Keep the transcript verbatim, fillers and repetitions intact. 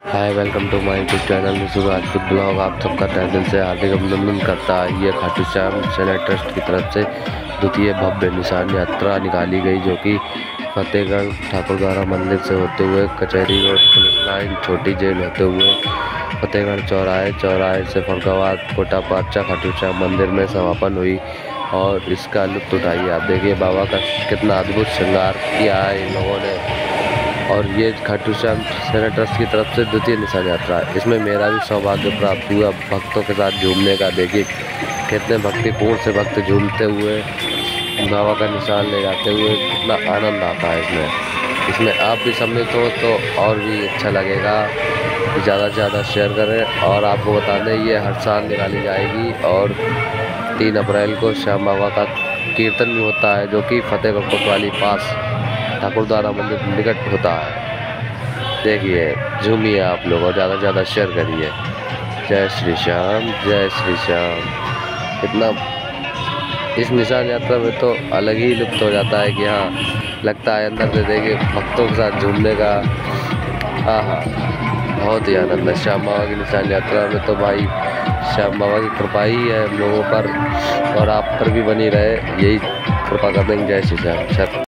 Hi, welcome to my YouTube channel Misu Rajput blog. आप सबका तहे दिल से हार्दिक अभिनंदन करता है। ये खाटू श्याम सेना ट्रस्ट की तरफ से द्वितीय भव्य निशान यात्रा निकाली गई, जो कि फतेहगढ़ ठाकुरद्वारा मंदिर से होते हुए कचहरी रोड, पुलिस लाइन, छोटी जेल होते हुए फतेहगढ़ चौराहे चौराहे से फरुखाबाद कोटा पाचा खाटू श्याम मंदिर में समापन हुई। और इसका लुत्फ उठाइए। आप देखिए बाबा का कितना अद्भुत श्रृंगार किया है इन लोगों ने। और ये खाटू श्याम सेना ट्रस्ट की तरफ से द्वितीय निशान यात्रा है। इसमें मेरा भी सौभाग्य प्राप्त हुआ भक्तों के साथ झूमने का। देखिए कितने भक्तिपूर्ण से भक्त झूमते हुए बाबा का निशान ले जाते हुए, कितना आनंद आता है इसमें। इसमें आप भी सम्मिलित हो तो और भी अच्छा लगेगा। ज़्यादा से ज़्यादा शेयर करें। और आपको बता दें ये हर साल निकाली जाएगी। और तीन अप्रैल को श्याम बाबा का कीर्तन भी होता है, जो कि फतेहगढ़ कोतवाली पास ठाकुरद्वारा मंदिर निकट होता है। देखिए झूमिए आप लोग और ज़्यादा से ज़्यादा शेयर करिए। जय श्री श्याम, जय श्री श्याम। कितना इस निशान यात्रा में तो अलग ही लुत्फ हो जाता है कि हाँ, लगता है अंदर से देखिए भक्तों के साथ झूमने का। हाँ, बहुत ही आनंद है श्याम बाबा की निशान यात्रा में। तो भाई श्याम बाबा की कृपा ही है हम लोगों पर, और आप पर भी बनी रहे, यही कृपा कर देंगे। जय श्री श्याम।